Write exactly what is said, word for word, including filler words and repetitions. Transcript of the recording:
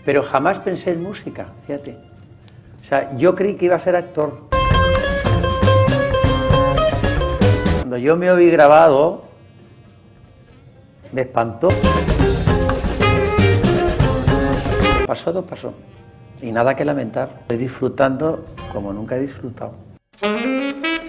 pero jamás pensé en música, fíjate. O sea, yo creí que iba a ser actor. Cuando yo me oí grabado, me espantó. Pasó, todo pasó. Y nada que lamentar. Estoy disfrutando como nunca he disfrutado.